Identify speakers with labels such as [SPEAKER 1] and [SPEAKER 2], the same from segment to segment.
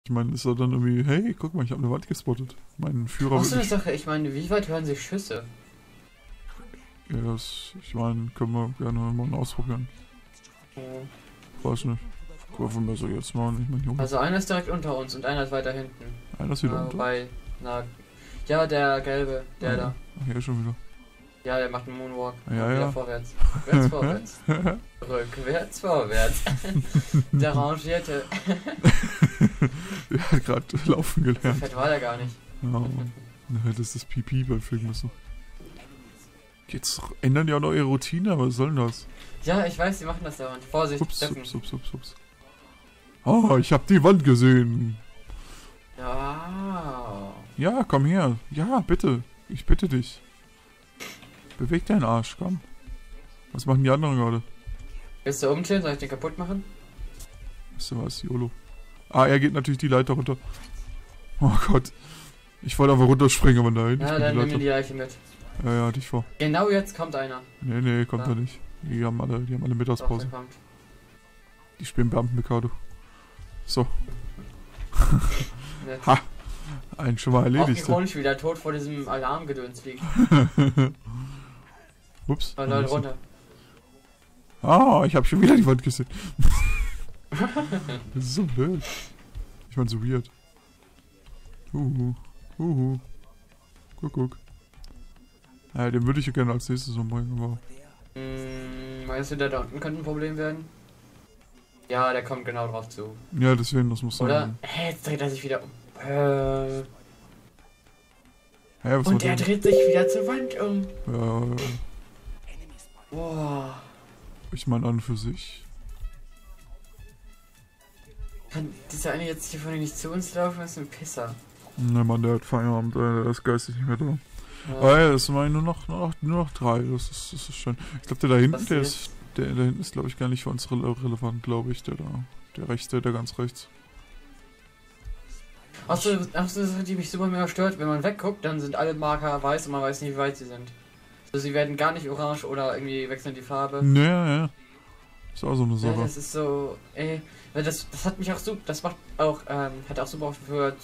[SPEAKER 1] Ich meine, ist er dann irgendwie, hey, guck mal, ich habe eine Wand gespottet. Mein Führer
[SPEAKER 2] Ach so, eine
[SPEAKER 1] wird
[SPEAKER 2] Sache, ich meine, wie weit hören sich Schüsse?
[SPEAKER 1] ja, ich meine, können wir gerne mal ausprobieren. Weiß nicht. Kurven wir so jetzt mal nicht, mein Junge.
[SPEAKER 2] Also einer ist direkt unter uns und einer ist weiter hinten.
[SPEAKER 1] Einer ist wieder unter.
[SPEAKER 2] Wobei, ja, der gelbe, der da.
[SPEAKER 1] Ach, hier schon wieder.
[SPEAKER 2] Ja, der macht einen Moonwalk.
[SPEAKER 1] Ja,
[SPEAKER 2] Wieder
[SPEAKER 1] ja.
[SPEAKER 2] Vorwärts. Rückwärts, vorwärts. Rückwärts, vorwärts. Der rangierte.
[SPEAKER 1] Der hat gerade laufen
[SPEAKER 2] So
[SPEAKER 1] gelernt.
[SPEAKER 2] fett war der gar nicht.
[SPEAKER 1] Ja, das ist das Pipi beim Film müssen. Jetzt ändern die auch noch ihre Routine, was soll denn das?
[SPEAKER 2] Ja, ich weiß, die machen das dauernd. Vorsicht,
[SPEAKER 1] Ups,
[SPEAKER 2] Steffen.
[SPEAKER 1] ups. Oh, ich hab die Wand gesehen.
[SPEAKER 2] Ja.
[SPEAKER 1] Ja, komm her. Ja, bitte. Ich bitte dich. Beweg deinen Arsch, komm. Was machen die anderen gerade?
[SPEAKER 2] Willst du umdrehen? Soll ich den kaputt machen?
[SPEAKER 1] Weißt du was, YOLO. Ah, er geht natürlich die Leiter runter. Oh Gott. Ich wollte einfach runterspringen, aber nein.
[SPEAKER 2] Ja, dann nimm mir die Leiche mit.
[SPEAKER 1] Ja, dich vor.
[SPEAKER 2] Genau jetzt kommt einer.
[SPEAKER 1] Nee, kommt er nicht. Die haben alle
[SPEAKER 2] Doch,
[SPEAKER 1] Mittagspause.
[SPEAKER 2] der kommt.
[SPEAKER 1] Die spielen Beamten-Mikado. So.
[SPEAKER 2] Nett.
[SPEAKER 1] Ha! Einen schon mal
[SPEAKER 2] Auch
[SPEAKER 1] erledigt.
[SPEAKER 2] ironisch, wie der Tod vor diesem Alarmgedöns fliegt.
[SPEAKER 1] Ups.
[SPEAKER 2] Oh, Leute, runter.
[SPEAKER 1] Ah, ich habe schon wieder die Wand gesehen. Das ist so blöd. Ich meine, so weird. Guck. Ja, den würde ich ja gerne als nächstes umbringen, aber...
[SPEAKER 2] Meinst du, der da unten könnte ein Problem werden? Ja, der kommt genau drauf zu.
[SPEAKER 1] Ja, deswegen, das muss
[SPEAKER 2] Oder?
[SPEAKER 1] sein.
[SPEAKER 2] Hä, jetzt dreht er sich wieder um.
[SPEAKER 1] Hä, was
[SPEAKER 2] Und
[SPEAKER 1] war
[SPEAKER 2] der
[SPEAKER 1] denn?
[SPEAKER 2] dreht sich wieder zur Wand um.
[SPEAKER 1] Ja,
[SPEAKER 2] Boah.
[SPEAKER 1] ich meine an und für sich.
[SPEAKER 2] Kann dieser eine jetzt hier vorne nicht zu uns laufen? Das ist ein Pisser.
[SPEAKER 1] Ne, Mann, der hat Feierabend, der ist geistig nicht mehr da.
[SPEAKER 2] Ja.
[SPEAKER 1] Ah ja, das waren nur noch 3, das ist schön. Ich glaube, der da hinten,
[SPEAKER 2] Was
[SPEAKER 1] der
[SPEAKER 2] jetzt?
[SPEAKER 1] da hinten ist, glaube ich, gar nicht für uns relevant, glaube ich, der da. Der rechte, der ganz rechts.
[SPEAKER 2] Achso, das ist die mich super mega stört. Wenn man wegguckt, dann sind alle Marker weiß und man weiß nicht, wie weit sie sind. Also sie werden gar nicht orange oder irgendwie wechseln die Farbe.
[SPEAKER 1] Ja. Ist auch so eine
[SPEAKER 2] Ja,
[SPEAKER 1] Sache.
[SPEAKER 2] das ist so, weil das hat mich auch so, das macht auch, hat auch super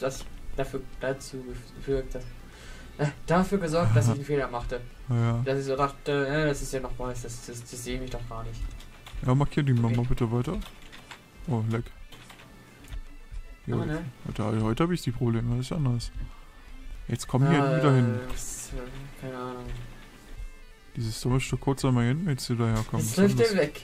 [SPEAKER 2] dafür gesorgt, dass ich einen Fehler machte.
[SPEAKER 1] Ja.
[SPEAKER 2] Dass ich so dachte, das ist ja noch weiß, das sehe ich doch gar nicht.
[SPEAKER 1] Ja, markier die mal bitte weiter. Oh, leck. Ja,
[SPEAKER 2] Oh, ne?
[SPEAKER 1] heute habe ich die Probleme, das ist anders. Jetzt komm hier wieder hin.
[SPEAKER 2] Keine Ahnung.
[SPEAKER 1] Dieses dumme Stück kurz einmal hin, jetzt hier daherkommen.
[SPEAKER 2] Jetzt läuft der weg.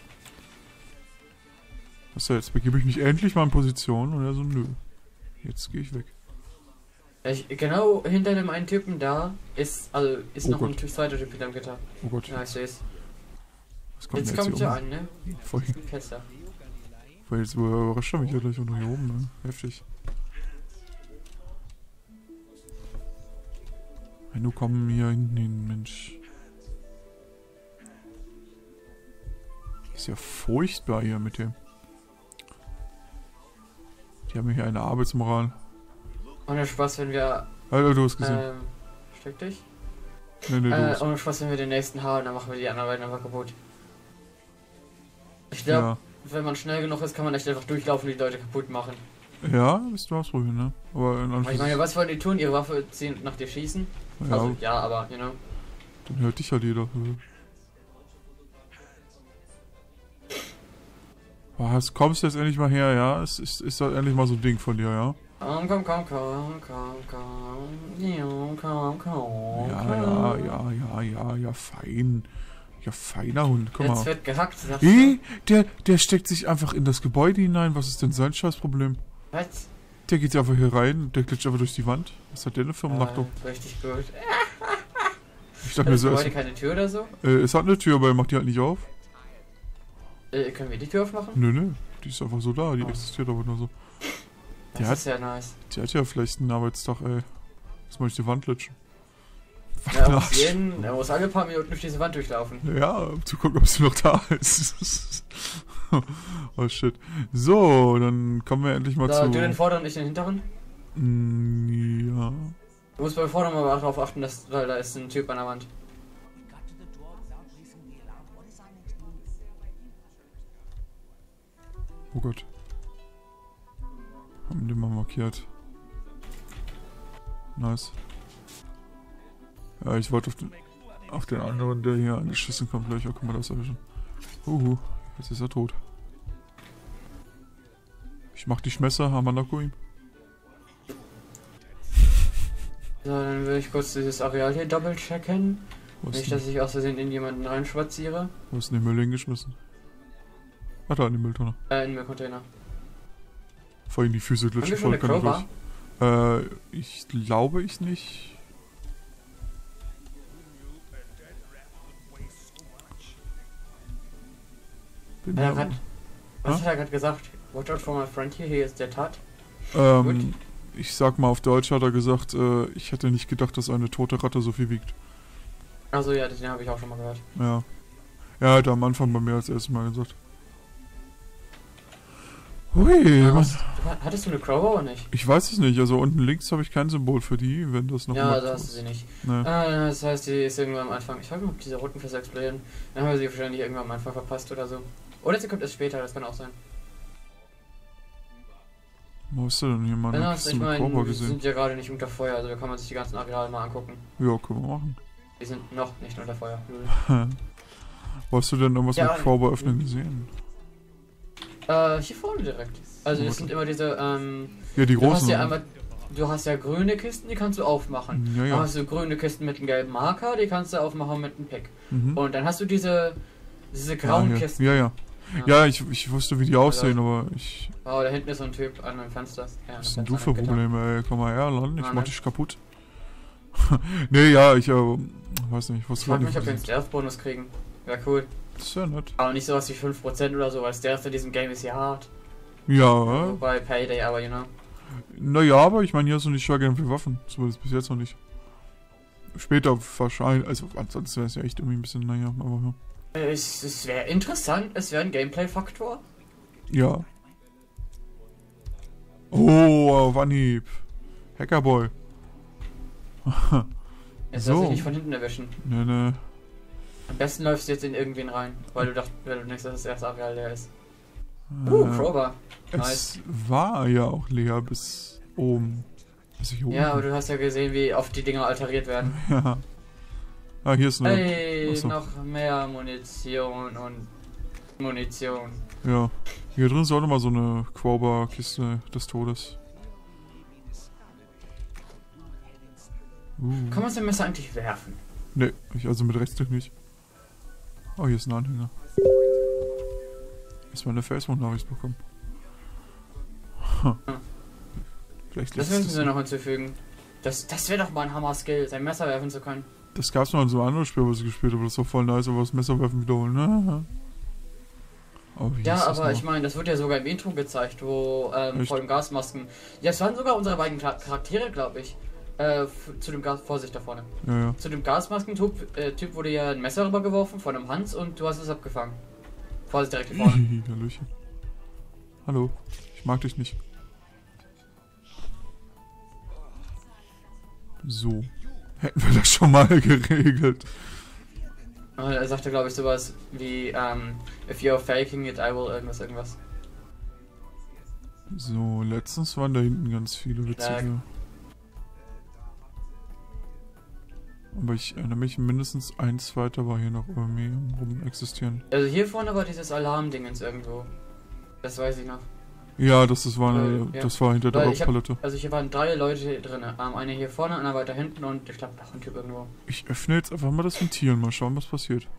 [SPEAKER 1] Was jetzt begebe ich mich endlich mal in Position und er so, nö. Jetzt gehe ich weg.
[SPEAKER 2] Genau hinter dem einen Typen da ist
[SPEAKER 1] Oh
[SPEAKER 2] noch
[SPEAKER 1] Gott.
[SPEAKER 2] ein zweiter Typ hinterm Gitter.
[SPEAKER 1] Oh Gott.
[SPEAKER 2] Ja, ich seh's.
[SPEAKER 1] Was kommt
[SPEAKER 2] Jetzt
[SPEAKER 1] denn
[SPEAKER 2] kommt
[SPEAKER 1] hier
[SPEAKER 2] er
[SPEAKER 1] oben?
[SPEAKER 2] an, ne?
[SPEAKER 1] Voll,
[SPEAKER 2] Fester.
[SPEAKER 1] jetzt überrascht er mich ja gleich unter hier oben, ne? Heftig. Wenn du komm hier hinten hin, Mensch. Ist ja furchtbar hier mit dem. Die haben hier eine Arbeitsmoral.
[SPEAKER 2] Ohne Spaß, wenn wir,
[SPEAKER 1] Alter, du hast gesehen.
[SPEAKER 2] steck dich?
[SPEAKER 1] Nee, du hast.
[SPEAKER 2] Ohne Spaß, wenn wir den nächsten hauen, dann machen wir die anderen beiden einfach kaputt. Ich glaube,
[SPEAKER 1] Ja.
[SPEAKER 2] wenn man schnell genug ist, kann man echt einfach durchlaufen und die Leute kaputt machen.
[SPEAKER 1] Ja, bist du ausprobieren, ne? Aber in
[SPEAKER 2] Aber ich meine, was wollen die tun? Ihre Waffe ziehen und nach dir schießen?
[SPEAKER 1] ja,
[SPEAKER 2] Also, ja, aber, you know.
[SPEAKER 1] dann hört dich halt jeder. Was, kommst du jetzt endlich mal her, ja? Es ist doch endlich mal so ein Ding von dir, ja?
[SPEAKER 2] Komm.
[SPEAKER 1] Ja, fein. Ja, feiner Hund, guck
[SPEAKER 2] Jetzt
[SPEAKER 1] mal.
[SPEAKER 2] wird gehackt, sagst
[SPEAKER 1] Der steckt sich einfach in das Gebäude hinein. Was ist denn sein Scheißproblem?
[SPEAKER 2] Was?
[SPEAKER 1] Der geht einfach hier rein, der glitscht einfach durch die Wand. Was hat der denn für eine Nachtung?
[SPEAKER 2] Richtig gut.
[SPEAKER 1] Ich dachte
[SPEAKER 2] Hat
[SPEAKER 1] mir
[SPEAKER 2] das
[SPEAKER 1] so,
[SPEAKER 2] Gebäude keine Tür oder so?
[SPEAKER 1] es hat eine Tür, aber er macht die halt nicht auf.
[SPEAKER 2] Können wir die Tür aufmachen?
[SPEAKER 1] Nö, die ist einfach so da, die
[SPEAKER 2] Oh.
[SPEAKER 1] existiert aber nur so.
[SPEAKER 2] Das
[SPEAKER 1] hat-
[SPEAKER 2] ist ja nice.
[SPEAKER 1] Die hat ja vielleicht einen Arbeitstag, ey. Jetzt muss ich die Wand glitschen.
[SPEAKER 2] Ja, er muss alle paar Minuten durch diese Wand durchlaufen.
[SPEAKER 1] Ja, um zu gucken, ob sie noch da ist. Oh shit. So, dann kommen wir endlich mal
[SPEAKER 2] So,
[SPEAKER 1] zu...
[SPEAKER 2] du den vorderen, ich den hinteren.
[SPEAKER 1] Ja.
[SPEAKER 2] Du musst beim vorderen mal darauf achten, weil da ist ein Typ an der Wand.
[SPEAKER 1] Oh Gott. Haben den mal markiert. Nice. Ja, ich warte auf den anderen, der hier angeschissen kommt gleich. Oh, guck mal, das erwischen. Jetzt ist er tot. Ich mach die Schmesser, Hamanako ihm.
[SPEAKER 2] So, dann will ich kurz dieses Areal hier doppelt checken. Nicht, dass ich aus Versehen in jemanden reinschwatziere.
[SPEAKER 1] Wo ist denn den Müll hingeschmissen? Ach, da in die Mülltonne.
[SPEAKER 2] In den Müllcontainer.
[SPEAKER 1] Vor allem die Füße glitschen
[SPEAKER 2] voll. Haben wir schon eine
[SPEAKER 1] Crowbar? Ich glaube ich nicht.
[SPEAKER 2] Was hat er gerade gesagt? Watch out for my friend here, he is dead hard.
[SPEAKER 1] Ich sag mal, auf Deutsch hat er gesagt, ich hätte nicht gedacht, dass eine tote Ratte so viel wiegt.
[SPEAKER 2] Also ja, den habe ich auch schon mal gehört.
[SPEAKER 1] Ja. Ja, hat er am Anfang bei mir als erstes Mal gesagt. Hui,
[SPEAKER 2] hattest du eine Crowbar oder nicht?
[SPEAKER 1] Ich weiß es nicht, also unten links habe ich kein Symbol für die, wenn das noch
[SPEAKER 2] ja, also hast du sie nicht.
[SPEAKER 1] Nee.
[SPEAKER 2] Das heißt, die ist irgendwann am Anfang. Ich weiß nicht, ob diese roten Fässer explodieren. Dann haben wir sie wahrscheinlich irgendwann am Anfang verpasst oder so. Oder sie kommt erst später, das kann auch sein.
[SPEAKER 1] Wo ist denn hier mal eine
[SPEAKER 2] ich meine, wir
[SPEAKER 1] gesehen?
[SPEAKER 2] sind ja gerade nicht unter Feuer, also da kann man sich die ganzen Areale mal angucken.
[SPEAKER 1] Ja, können wir machen.
[SPEAKER 2] Die sind noch nicht unter Feuer.
[SPEAKER 1] Wo hast du denn irgendwas mit Crowbar öffnen gesehen?
[SPEAKER 2] Hier vorne direkt. Also das sind immer diese,
[SPEAKER 1] ja, die großen.
[SPEAKER 2] Du hast ja grüne Kisten, die kannst du aufmachen.
[SPEAKER 1] Ja, ja.
[SPEAKER 2] Dann hast du grüne Kisten mit einem gelben Marker, die kannst du aufmachen mit einem Pick. Und dann hast du diese grauen Kisten.
[SPEAKER 1] Ja. Ja, ich wusste, wie die aussehen, aber ich...
[SPEAKER 2] Oh, da hinten ist so ein Typ an meinem Fenster. Ja,
[SPEAKER 1] was sind du für Probleme, ey? Komm mal her, Land, ich mach dich kaputt. Nee, ja, ich weiß nicht, was war
[SPEAKER 2] ich frag mich, ob wir einen Stealth-Bonus kriegen. Wäre cool.
[SPEAKER 1] Das ist ja nett.
[SPEAKER 2] Aber nicht sowas wie 5% oder so, weil Stealth in diesem Game ist ja hart.
[SPEAKER 1] Ja.
[SPEAKER 2] Bei Payday, aber
[SPEAKER 1] Naja, aber ich meine, hier hast du nicht Shotgun für Waffen. Zumindest bis jetzt noch nicht. Später wahrscheinlich, also ansonsten wäre es ja echt irgendwie ein bisschen, naja, aber ja.
[SPEAKER 2] Es wäre interessant, es wäre ein Gameplay-Faktor.
[SPEAKER 1] Ja. Oh, auf Anhieb. Hackerboy.
[SPEAKER 2] Jetzt soll sich nicht von hinten erwischen.
[SPEAKER 1] Nee.
[SPEAKER 2] Am besten läufst du jetzt in irgendwen rein, weil du denkst, dass das erste Areal leer ist. Crowbar. Nice.
[SPEAKER 1] Es war ja auch leer bis oben. Bis ich oben
[SPEAKER 2] ja, aber du hast ja gesehen, wie oft die Dinger alteriert werden.
[SPEAKER 1] Ja. Ah, hier ist eine...
[SPEAKER 2] Hey, noch mehr Munition.
[SPEAKER 1] Ja. Hier drin ist auch nochmal so eine Crowbar-Kiste des Todes.
[SPEAKER 2] Kann man das Messer eigentlich werfen?
[SPEAKER 1] Ne, also mit Rechtsklick nicht. Oh, hier ist ein Anhänger. Erstmal eine Facebook-Nachricht bekommen. Vielleicht
[SPEAKER 2] das müssen wir noch hinzufügen. Das wäre doch mal ein Hammer-Skill, sein Messer werfen zu können.
[SPEAKER 1] Das gab's mal in so einem anderen Spiel, was ich gespielt habe. Das war voll nice, aber das Messerwerfen wiederholen. Ne? Oh,
[SPEAKER 2] ja, aber ich meine, das wird ja sogar im Intro gezeigt, wo vor den Gasmasken. Ja, es waren sogar unsere beiden Charaktere, glaube ich. Zu dem Gas, Vorsicht da vorne.
[SPEAKER 1] Ja.
[SPEAKER 2] Zu dem Gasmasken-Typ wurde ja ein Messer rübergeworfen von einem Hans und du hast es abgefangen. Vorsicht direkt hier vorne.
[SPEAKER 1] Hallöchen. Hallo, ich mag dich nicht. So. Hätten wir das schon mal geregelt.
[SPEAKER 2] Er sagte, glaube ich, sowas wie, if you're faking it, I will irgendwas.
[SPEAKER 1] So, letztens waren da hinten ganz viele witzige. Aber ich erinnere mich, mindestens ein zweiter war hier noch irgendwie rum existieren.
[SPEAKER 2] Also hier vorne war dieses Alarmdingens irgendwo. Das weiß ich noch.
[SPEAKER 1] Ja, das war hinter der Hauptpalette.
[SPEAKER 2] Also hier waren 3 Leute drin. Eine hier vorne, einer weiter hinten und ich glaube noch ein Typ irgendwo.
[SPEAKER 1] Ich öffne jetzt einfach mal das Ventil und mal schauen, was passiert.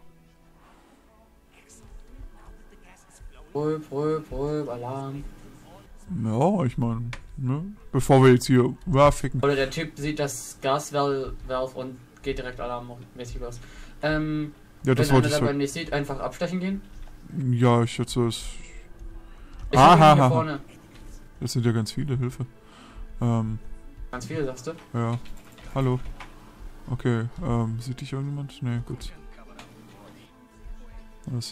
[SPEAKER 2] Pröb, Alarm.
[SPEAKER 1] Ja, ich meine, ne? Bevor wir jetzt hier ficken.
[SPEAKER 2] Oder der Typ sieht das Gasvalve und geht direkt alarmmäßig los.
[SPEAKER 1] Ja, das
[SPEAKER 2] wenn
[SPEAKER 1] wollte
[SPEAKER 2] einer
[SPEAKER 1] ich
[SPEAKER 2] dabei nicht sieht, einfach abstechen gehen.
[SPEAKER 1] Ja, ich schätze es.
[SPEAKER 2] Ich hier vorne.
[SPEAKER 1] Das sind ja ganz viele, Hilfe.
[SPEAKER 2] Ganz viele, sagst du?
[SPEAKER 1] Ja. Hallo. Okay, sieht dich irgendjemand? Ne, gut. Was?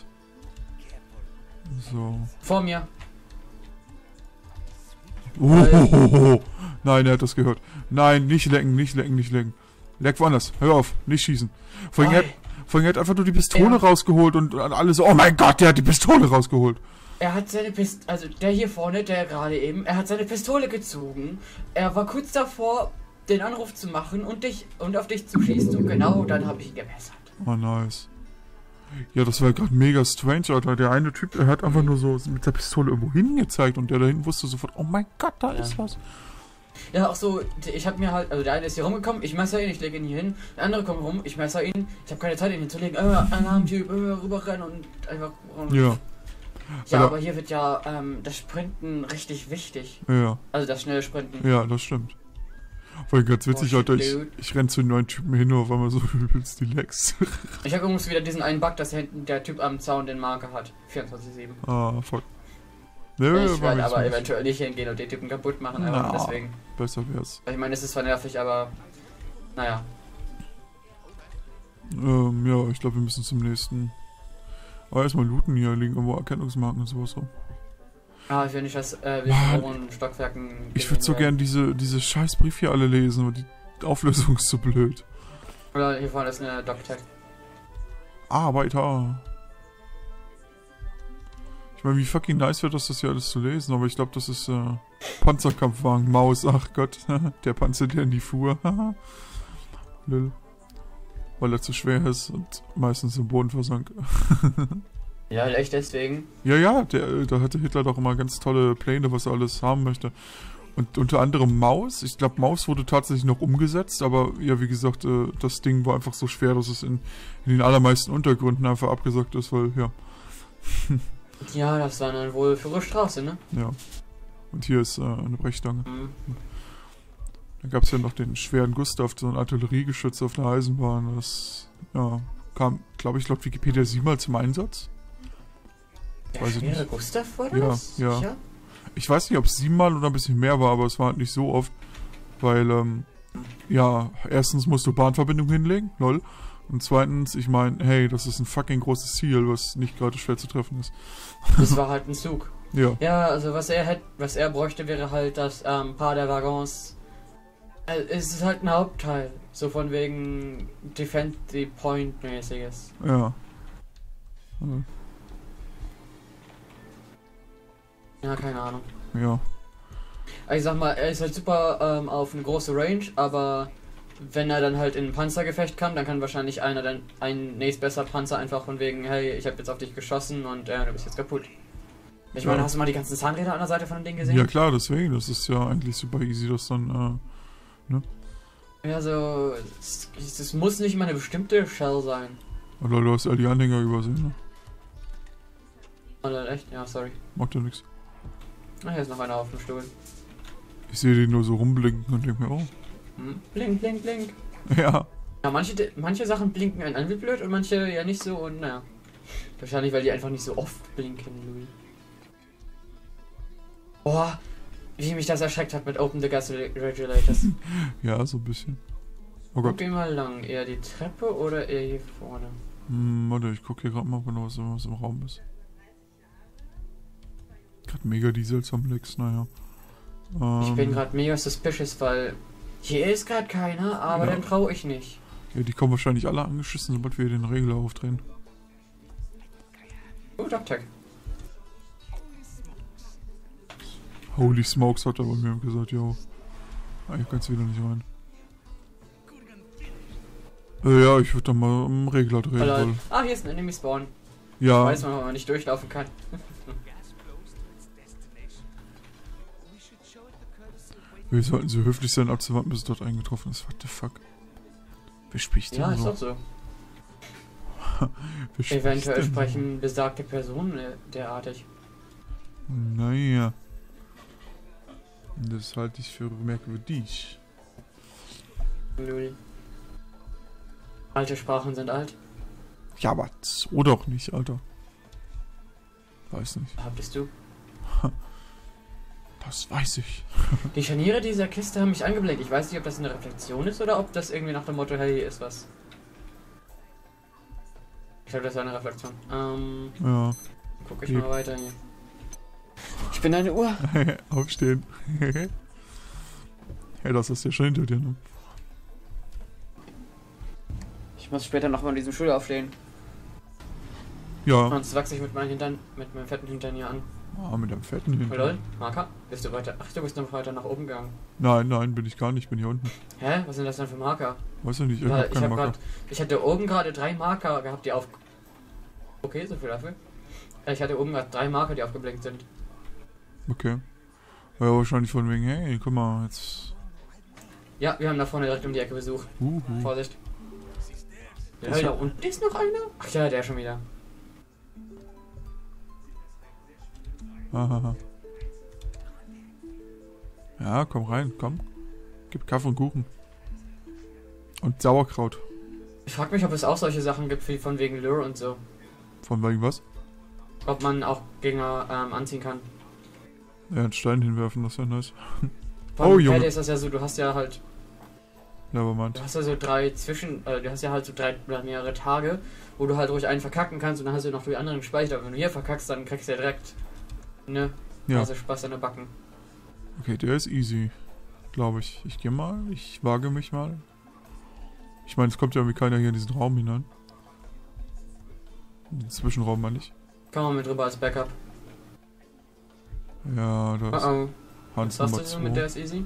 [SPEAKER 1] So.
[SPEAKER 2] Vor mir.
[SPEAKER 1] Nein, er hat das gehört. Nein, nicht lecken. Leck woanders. Hör auf, nicht schießen. Vorhin hat einfach nur die Pistole rausgeholt und alle so, oh mein Gott, der hat die Pistole rausgeholt.
[SPEAKER 2] er hat seine Pistole, also der hier vorne, der gerade eben, er hat seine Pistole gezogen. Er war kurz davor, den Anruf zu machen und auf dich zu schießen. Und genau dann habe ich ihn gemessert.
[SPEAKER 1] Oh, nice. Ja, das war gerade mega strange, Alter. Der eine Typ, er hat einfach nur so mit der Pistole irgendwo hingezeigt und der da hinten wusste sofort, oh mein Gott, da ist was.
[SPEAKER 2] Ja, auch so, ich habe mir halt, also der eine ist hier rumgekommen, ich messer ihn, ich lege ihn hier hin, der andere kommt rum, ich messer ihn, ich habe keine Zeit, ihn hinzulegen, Alarmtyp, rüberrennen und einfach...
[SPEAKER 1] Ja.
[SPEAKER 2] Ja, aber hier wird ja das Sprinten richtig wichtig.
[SPEAKER 1] Ja.
[SPEAKER 2] Also das schnelle Sprinten.
[SPEAKER 1] Ja, das stimmt. Weil ganz witzig, Alter, ich renn zu den neuen Typen hin, auf einmal so übelst die Lex.
[SPEAKER 2] Ich habe übrigens wieder diesen einen Bug, dass da hinten der Typ am Zaun den Marker hat. 24/7.
[SPEAKER 1] Ah, fuck.
[SPEAKER 2] Nee, ich werde aber eventuell nicht hingehen und den Typen kaputt machen, aber deswegen.
[SPEAKER 1] Besser wär's.
[SPEAKER 2] Ich meine, es ist zwar nervig, aber naja.
[SPEAKER 1] Ja, ich glaube, wir müssen zum nächsten. Aber erstmal looten, hier liegen irgendwo Erkennungsmarken und sowas so.
[SPEAKER 2] Ah, ich will nicht, dass wir in Stockwerken...
[SPEAKER 1] Ich würde so gern diese scheiß Brief hier alle lesen, aber die Auflösung ist so blöd.
[SPEAKER 2] Oder hier vorne ist eine Doc-Tag.
[SPEAKER 1] Ah, weiter. Ich meine, wie fucking nice wird das hier alles zu lesen, aber ich glaube, das ist Panzerkampfwagen, Maus, ach Gott, der Panzer, der in die fuhr. Lil. Weil er zu schwer ist und meistens im Boden versank.
[SPEAKER 2] Ja, echt deswegen?
[SPEAKER 1] Ja, da hatte Hitler doch immer ganz tolle Pläne, was er alles haben möchte. Und unter anderem Maus. Ich glaube, Maus wurde tatsächlich noch umgesetzt, aber ja, wie gesagt, das Ding war einfach so schwer, dass es in den allermeisten Untergründen einfach abgesackt ist, weil, ja.
[SPEAKER 2] Ja, das war dann wohl für eine Straße, ne?
[SPEAKER 1] Ja. Und hier ist eine Brechstange.
[SPEAKER 2] Mhm.
[SPEAKER 1] Dann gab es ja noch den schweren Gustav, so ein Artilleriegeschütz auf der Eisenbahn. Das, ja, kam, glaube ich, laut Wikipedia 7-mal zum Einsatz.
[SPEAKER 2] Der schwere Gustav war das?
[SPEAKER 1] Ja, ja. Ich weiß nicht, ob es 7-mal oder ein bisschen mehr war, aber es war halt nicht so oft. Weil, ja, erstens musst du Bahnverbindung hinlegen, lol. Und zweitens, ich meine, hey, das ist ein fucking großes Ziel, was nicht gerade schwer zu treffen ist.
[SPEAKER 2] Das war halt ein Zug.
[SPEAKER 1] Ja.
[SPEAKER 2] Ja, also was er bräuchte, wäre halt das Paar der Waggons. Es ist halt ein Hauptteil. So von wegen Defend the Point mäßiges.
[SPEAKER 1] Ja.
[SPEAKER 2] Ja, keine Ahnung.
[SPEAKER 1] Ja.
[SPEAKER 2] Ich sag mal, er ist halt super auf eine große Range, aber wenn er dann halt in ein Panzergefecht kann, dann kann wahrscheinlich ein nächstbesser Panzer einfach von wegen, hey, ich habe jetzt auf dich geschossen und du bist jetzt kaputt. Ich meine, hast du mal die ganzen Zahnräder an der Seite von dem Ding gesehen?
[SPEAKER 1] Ja klar, deswegen, das ist ja eigentlich super easy, das dann, ne?
[SPEAKER 2] Ja, so, es muss nicht mal eine bestimmte Shell sein.
[SPEAKER 1] Oder du hast all die Anhänger übersehen, ne?
[SPEAKER 2] Oder echt? Ja, sorry.
[SPEAKER 1] Macht ja nichts.
[SPEAKER 2] Ach, hier ist noch einer auf dem Stuhl.
[SPEAKER 1] Ich sehe den nur so rumblinken und denke mir, oh.
[SPEAKER 2] Blink, blink, blink.
[SPEAKER 1] Ja.
[SPEAKER 2] Ja, manche Sachen blinken einen an wie blöd und manche ja nicht so und naja. Wahrscheinlich, weil die einfach nicht so oft blinken, Louis. Boah, wie mich das erschreckt hat mit Open the Gas Regulators.
[SPEAKER 1] Ja, so ein bisschen. Oh Gott.
[SPEAKER 2] Guck ihn mal lang. Eher die Treppe oder eher hier vorne?
[SPEAKER 1] Warte, ich gucke hier gerade mal, was im Raum ist. Gerade mega die seltsamen Lecks, naja.
[SPEAKER 2] Ich bin gerade mega suspicious, weil hier ist gerade keiner, aber dann traue ich nicht.
[SPEAKER 1] Ja, die kommen wahrscheinlich alle angeschissen, sobald wir den Regler aufdrehen.
[SPEAKER 2] Oh, Doc-Tag.
[SPEAKER 1] Holy Smokes hat er bei mir gesagt, yo. Ich kann's wieder nicht rein. Ja, ich würde da mal am Regler drehen.
[SPEAKER 2] Ah, hier ist ein Enemy Spawn.
[SPEAKER 1] Ja.
[SPEAKER 2] Ich weiß man, ob man nicht durchlaufen kann.
[SPEAKER 1] Wir sollten so höflich sein, abzuwarten, bis es dort eingetroffen ist. What the fuck? Wer spricht denn
[SPEAKER 2] so? Ja, ist
[SPEAKER 1] so?
[SPEAKER 2] doch so. Eventuell sprechen besagte Personen derartig.
[SPEAKER 1] Naja. Das halte ich für merkwürdig.
[SPEAKER 2] Null. Alte Sprachen sind alt.
[SPEAKER 1] Ja, aber so doch nicht, Alter. Weiß nicht.
[SPEAKER 2] Bist du?
[SPEAKER 1] Das weiß ich.
[SPEAKER 2] Die Scharniere dieser Kiste haben mich angeblendet. Ich weiß nicht, ob das eine Reflexion ist oder ob das irgendwie nach dem Motto, hey, hier ist was. Ich glaube, das war eine Reflexion.
[SPEAKER 1] Ja.
[SPEAKER 2] Guck ich mal weiter hier. Ich bin eine Uhr.
[SPEAKER 1] Aufstehen. Hey, das ist ja schon hinter dir, ne?
[SPEAKER 2] Ich muss später nochmal in diesem Stuhl aufstehen.
[SPEAKER 1] Ja.
[SPEAKER 2] Sonst wachse ich mit meinem fetten Hintern hier an.
[SPEAKER 1] Ah, mit dem fetten
[SPEAKER 2] Oh,
[SPEAKER 1] Hintern.
[SPEAKER 2] lol, Marker? Bist du weiter? Ach, du bist noch weiter nach oben gegangen.
[SPEAKER 1] Nein, bin ich gar nicht. Ich bin hier unten.
[SPEAKER 2] Hä? Was sind das denn für Marker?
[SPEAKER 1] Weiß ich nicht, ich
[SPEAKER 2] Weil
[SPEAKER 1] hab keinen Marker.
[SPEAKER 2] ich hatte oben gerade 3 Marker gehabt, die auf... Okay, so viel dafür. Ich hatte oben gerade 3 Marker, die aufgeblinkt sind.
[SPEAKER 1] Okay. Ja, wahrscheinlich von wegen, hey, guck mal, jetzt...
[SPEAKER 2] Ja, wir haben da vorne direkt um die Ecke Besuch. Vorsicht. Ja, da unten ist noch einer. Ach ja, der schon wieder.
[SPEAKER 1] Hahaha. Ja, komm rein, komm. Gib Kaffee und Kuchen. Und Sauerkraut.
[SPEAKER 2] Ich frag mich, ob es auch solche Sachen gibt, wie von wegen Lure und so.
[SPEAKER 1] Von wegen was?
[SPEAKER 2] Ob man auch Gegner anziehen kann.
[SPEAKER 1] Ja, einen Stein hinwerfen, das wäre nice.
[SPEAKER 2] Oh,
[SPEAKER 1] Junge.
[SPEAKER 2] ist das ja so, du hast ja halt...
[SPEAKER 1] Nevermind.
[SPEAKER 2] Du hast ja so du hast ja halt so 3 oder mehrere Tage, wo du halt ruhig einen verkacken kannst und dann hast du noch die anderen gespeichert. Aber wenn du hier verkackst, dann kriegst du ja direkt, ne?
[SPEAKER 1] Ja.
[SPEAKER 2] Also Spaß an der Backen.
[SPEAKER 1] Okay, der ist easy. Glaube ich. Ich gehe mal, ich wage mich mal. Ich meine, es kommt ja irgendwie keiner hier in diesen Raum hinein. In den Zwischenraum meine ich.
[SPEAKER 2] Kann man mit drüber als Backup.
[SPEAKER 1] Ja, da ist
[SPEAKER 2] Oh.
[SPEAKER 1] Hans
[SPEAKER 2] Was
[SPEAKER 1] Nummer
[SPEAKER 2] hast du so mit
[SPEAKER 1] 2.
[SPEAKER 2] der ist easy?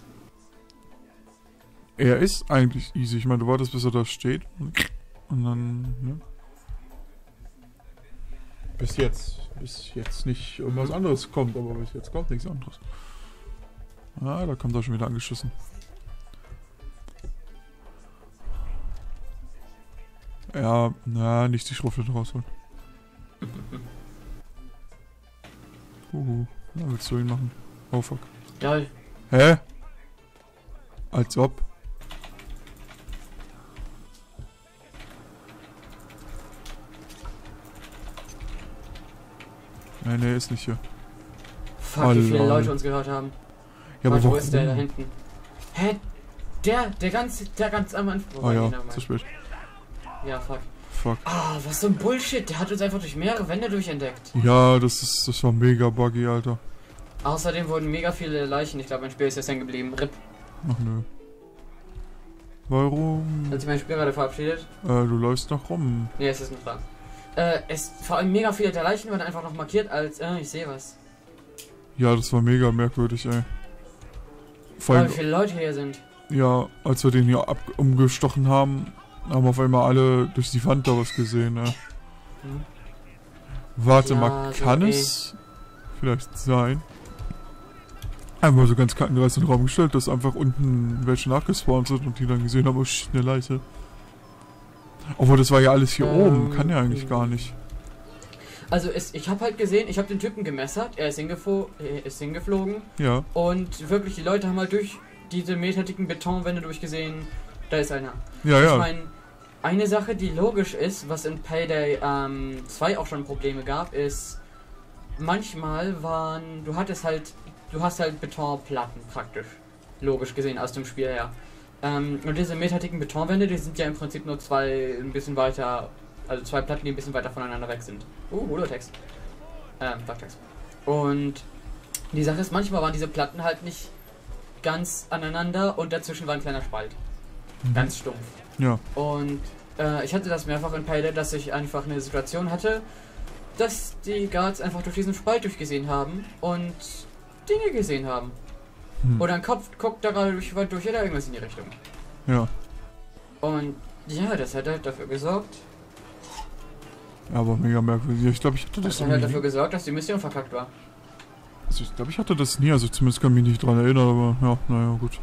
[SPEAKER 1] Er ist eigentlich easy. Ich meine, du wartest, bis er da steht. Und dann, ne? Bis jetzt nicht irgendwas anderes kommt, aber bis jetzt kommt nichts anderes. Ah, da kommt er schon wieder angeschissen. Ja, na, nicht die Schriften rausholen. Na, willst du ihn machen? Oh fuck.
[SPEAKER 2] Geil.
[SPEAKER 1] Hä? Als ob. Nee, ist nicht hier.
[SPEAKER 2] Fuck, wie viele
[SPEAKER 1] lol.
[SPEAKER 2] Leute uns gehört haben.
[SPEAKER 1] Ja, aber
[SPEAKER 2] Warte, wo
[SPEAKER 1] warum?
[SPEAKER 2] ist der da hinten? Hä? Der ganz am Anfang.
[SPEAKER 1] Ah ja,
[SPEAKER 2] nevermind.
[SPEAKER 1] zu spät.
[SPEAKER 2] Ja, fuck.
[SPEAKER 1] Fuck.
[SPEAKER 2] Ah, was so ein Bullshit. Der hat uns einfach durch mehrere Wände durchentdeckt.
[SPEAKER 1] Ja, das war mega buggy, Alter.
[SPEAKER 2] Außerdem wurden mega viele Leichen. Ich glaube, mein Spiel ist jetzt hängen geblieben. RIP.
[SPEAKER 1] Ach nö. Warum?
[SPEAKER 2] Hat sich mein Spiel gerade verabschiedet?
[SPEAKER 1] Du läufst noch rum.
[SPEAKER 2] Nee, es ist noch dran. Vor allem mega viele der Leichen wurden einfach noch markiert als, ich sehe was.
[SPEAKER 1] Ja, das war mega merkwürdig, ey. Vor
[SPEAKER 2] Wie
[SPEAKER 1] allem,
[SPEAKER 2] viele Leute hier sind.
[SPEAKER 1] ja, als wir den hier umgestochen haben, haben auf einmal alle durch die Wand da was gesehen, ne?
[SPEAKER 2] Hm.
[SPEAKER 1] Warte
[SPEAKER 2] Ja,
[SPEAKER 1] mal,
[SPEAKER 2] so,
[SPEAKER 1] kann
[SPEAKER 2] ey.
[SPEAKER 1] es vielleicht sein? Einfach so ganz kackengereist in den Raum gestellt, dass einfach unten welche nachgespawnt sind und die dann gesehen haben, oh shit, eine Leiche. Obwohl, das war ja alles hier oben, kann ja eigentlich gar nicht.
[SPEAKER 2] Also ich habe halt gesehen, ich habe den Typen gemessert, er ist hingeflogen
[SPEAKER 1] Ja,
[SPEAKER 2] und wirklich die Leute haben halt durch diese meterdicken Betonwände durchgesehen, da ist einer.
[SPEAKER 1] ja,
[SPEAKER 2] Ich
[SPEAKER 1] ja.
[SPEAKER 2] meine, eine Sache, die logisch ist, was in Payday 2 auch schon Probleme gab, ist manchmal du hast halt Betonplatten praktisch, logisch gesehen aus dem Spiel her. Und diese meterdicken Betonwände, die sind ja im Prinzip nur zwei Platten, die ein bisschen weiter voneinander weg sind. Holotext. Flagtext. Und die Sache ist, manchmal waren diese Platten halt nicht ganz aneinander und dazwischen war ein kleiner Spalt. Ganz stumpf.
[SPEAKER 1] Ja,
[SPEAKER 2] Und ich hatte das mehrfach in Payday, dass ich einfach eine Situation hatte, dass die Guards einfach durch diesen Spalt durchgesehen haben und Dinge gesehen haben. Oder ein Kopf guckt da gerade durch oder irgendwas in die Richtung.
[SPEAKER 1] ja.
[SPEAKER 2] Und ja, das hat halt dafür gesorgt.
[SPEAKER 1] Ja, aber mega merkwürdig. Ich glaube, ich hatte das
[SPEAKER 2] Das hat halt dafür
[SPEAKER 1] irgendwie.
[SPEAKER 2] gesorgt, dass die Mission verkackt war.
[SPEAKER 1] Also ich glaube, ich hatte das nie. Also zumindest kann ich mich nicht dran erinnern, aber ja, naja, gut.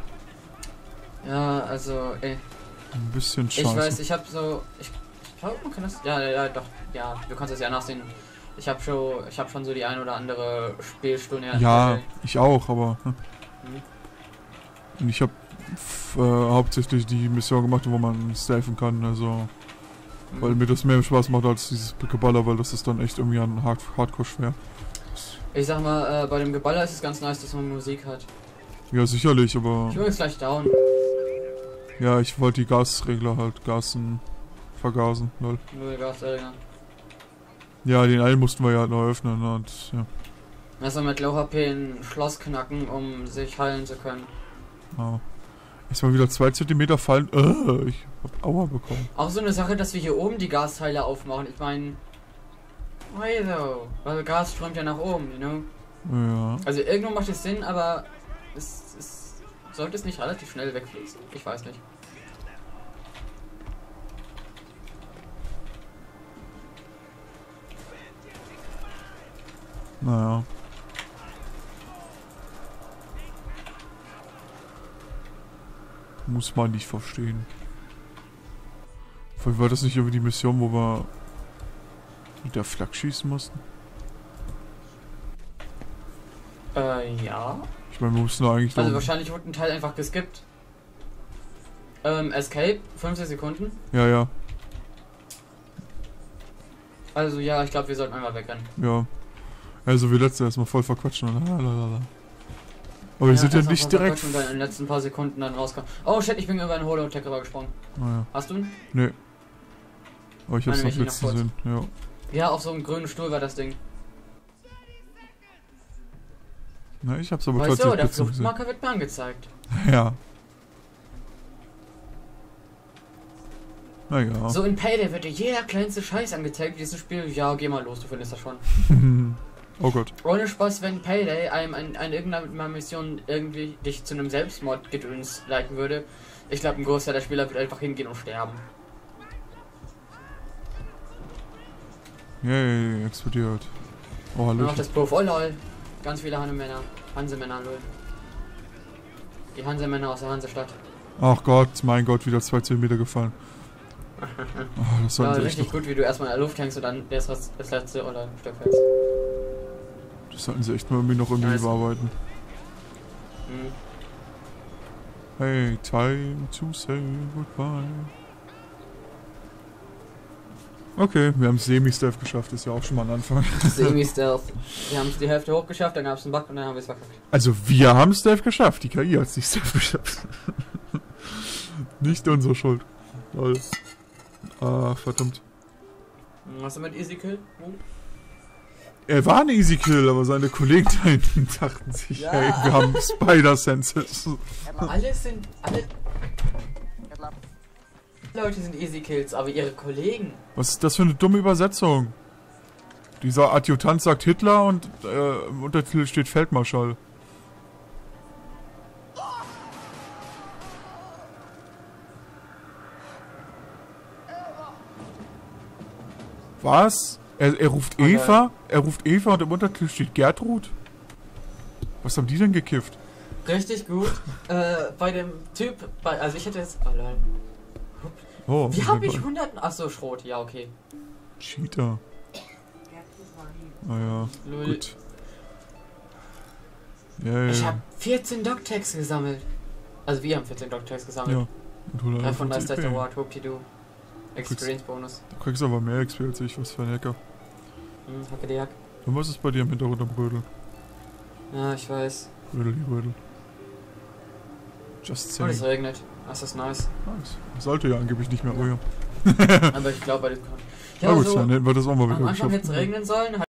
[SPEAKER 2] Ja, also, ey.
[SPEAKER 1] Ein bisschen scheiße.
[SPEAKER 2] Ich weiß, ich glaube, man kann das. Ja, doch. Ja, du kannst das ja nachsehen. Ich habe schon so die ein oder andere Spielstunde.
[SPEAKER 1] Ja, ich auch, aber. Ne?
[SPEAKER 2] Mhm.
[SPEAKER 1] Und ich habe hauptsächlich die Mission gemacht, wo man stealthen kann, also. Weil mir das mehr Spaß macht als dieses Geballer, weil das ist dann echt irgendwie ein Hardcore schwer.
[SPEAKER 2] Ich sag mal, bei dem Geballer ist es ganz nice, dass man Musik hat.
[SPEAKER 1] Ja, sicherlich, aber.
[SPEAKER 2] Ich bin jetzt gleich down.
[SPEAKER 1] Ja, ich wollte die Gasregler halt vergasen, lol.
[SPEAKER 2] Null Gas-Ärger.
[SPEAKER 1] Ja, den einen mussten wir ja halt noch öffnen, ne, und ja.
[SPEAKER 2] Erstmal mit Low HP ein Schloss knacken, um sich heilen zu können.
[SPEAKER 1] Ah. Erstmal wieder 2 Zentimeter fallen. Ich hab Aua bekommen.
[SPEAKER 2] Auch so eine Sache, dass wir hier oben die Gasteile aufmachen. Ich meine, Wieso? Weil Gas strömt ja nach oben, you know?
[SPEAKER 1] Ja.
[SPEAKER 2] Also irgendwo macht es Sinn, aber sollte es nicht relativ schnell wegfließen? Ich weiß nicht.
[SPEAKER 1] Naja. Muss man nicht verstehen. War das nicht irgendwie die Mission, wo wir mit der Flak schießen mussten?
[SPEAKER 2] Ja.
[SPEAKER 1] Ich meine, wir mussten da eigentlich
[SPEAKER 2] Also
[SPEAKER 1] noch...
[SPEAKER 2] wahrscheinlich wurde ein Teil einfach geskippt. Escape, 50 Sekunden.
[SPEAKER 1] Ja, ja,
[SPEAKER 2] Also ja, ich glaube, wir sollten einmal wegrennen.
[SPEAKER 1] ja. Also wir letzte erstmal voll verquatschen. Lalalala. Aber wir sind ja
[SPEAKER 2] erst mal
[SPEAKER 1] nicht direkt...
[SPEAKER 2] verquatschen und dann in den letzten paar Sekunden dann rauskommen. Oh shit, ich bin über einen Holotech rübergesprungen.
[SPEAKER 1] Naja.
[SPEAKER 2] Hast du ihn?
[SPEAKER 1] Nee. Aber ich hab's
[SPEAKER 2] Meine
[SPEAKER 1] noch
[SPEAKER 2] mich
[SPEAKER 1] jetzt
[SPEAKER 2] noch kurz.
[SPEAKER 1] gesehen. Ja.
[SPEAKER 2] Ja, auf so einem grünen Stuhl war das Ding.
[SPEAKER 1] Na, ich hab's aber
[SPEAKER 2] Weißt du,
[SPEAKER 1] tatsächlich
[SPEAKER 2] der
[SPEAKER 1] jetzt noch gesehen.
[SPEAKER 2] Fluchtmarker wird mir angezeigt.
[SPEAKER 1] Ja. Naja.
[SPEAKER 2] So in Payday wird dir jeder kleinste Scheiß angezeigt, dieses Spiel. Ja, geh mal los, du findest das schon.
[SPEAKER 1] Oh Gott.
[SPEAKER 2] Ohne Spaß, wenn Payday einem an irgendeiner Mission irgendwie dich zu einem Selbstmordgedöns leiten würde, ich glaube, ein Großteil der Spieler wird einfach hingehen und sterben.
[SPEAKER 1] Yay, explodiert. Oh,
[SPEAKER 2] Nur noch
[SPEAKER 1] hallo.
[SPEAKER 2] das Puff, oh lol. Ganz viele Hansemänner, lol. Die Hansemänner aus der Hansestadt.
[SPEAKER 1] Ach Gott, mein Gott, wieder 2 Zentimeter gefallen. Oh, das
[SPEAKER 2] Ja,
[SPEAKER 1] sollten sie echt
[SPEAKER 2] richtig
[SPEAKER 1] noch,
[SPEAKER 2] gut, wie du erstmal in der Luft hängst und dann das letzte oder Stück fällst.
[SPEAKER 1] das sollten sie echt mal irgendwie
[SPEAKER 2] Nice.
[SPEAKER 1] bearbeiten.
[SPEAKER 2] Hm.
[SPEAKER 1] Hey, time to say goodbye. Okay, wir haben Semi-Stealth geschafft, ist ja auch schon mal ein Anfang.
[SPEAKER 2] Semi-Stealth. Wir haben es die Hälfte hochgeschafft, dann gab es einen Bug und dann haben wir es verkackt.
[SPEAKER 1] Also wir haben Stealth geschafft, die KI hat nicht Stealth geschafft. Nicht unsere Schuld. Lol. Ah, verdammt.
[SPEAKER 2] Was ist mit Easy Kill?
[SPEAKER 1] Er war ein Easy Kill, aber seine Kollegen da hinten dachten sich,
[SPEAKER 2] Ja.
[SPEAKER 1] hey, wir haben Spider-Senses.
[SPEAKER 2] Alle Leute sind Easy Kills, aber ihre Kollegen.
[SPEAKER 1] Was ist das für eine dumme Übersetzung? Dieser Adjutant sagt Hitler und im Untertitel steht Feldmarschall. Was? Er ruft
[SPEAKER 2] Okay.
[SPEAKER 1] Eva? Er ruft Eva und im Untertitel steht Gertrud? Was haben die denn gekifft?
[SPEAKER 2] Richtig gut. Bei dem Typ, also ich hätte jetzt. Oh lol.
[SPEAKER 1] Oh,
[SPEAKER 2] Wie habe ich 100? Achso, Schrot, ja, okay.
[SPEAKER 1] Cheater. Naja,
[SPEAKER 2] Lol.
[SPEAKER 1] gut. Yeah,
[SPEAKER 2] Ich
[SPEAKER 1] ja.
[SPEAKER 2] habe 14 Dog-Tags gesammelt. Also wir haben 14 Dog-Tags gesammelt.
[SPEAKER 1] Ja. Und hol
[SPEAKER 2] 3 von
[SPEAKER 1] einfach
[SPEAKER 2] Nice
[SPEAKER 1] die EP.
[SPEAKER 2] Award, Hope-Ti-Do. Experience-Bonus.
[SPEAKER 1] Du kriegst aber mehr XP als ich, was für ein Hacker.
[SPEAKER 2] Hacke die Hack.
[SPEAKER 1] Und was ist bei dir im Hintergrund am Rödel?
[SPEAKER 2] Ja, ich weiß.
[SPEAKER 1] Rödel, die Rödel. Just
[SPEAKER 2] Und
[SPEAKER 1] saying.
[SPEAKER 2] es regnet. Das ist nice.
[SPEAKER 1] Nice. Sollte ja angeblich nicht mehr ruhiger.
[SPEAKER 2] Aber ich glaube, bei dem kann.
[SPEAKER 1] Na gut, dann hätten wir das auch mal
[SPEAKER 2] am
[SPEAKER 1] wieder
[SPEAKER 2] Anfang
[SPEAKER 1] geschafft.
[SPEAKER 2] hätte es regnen sollen.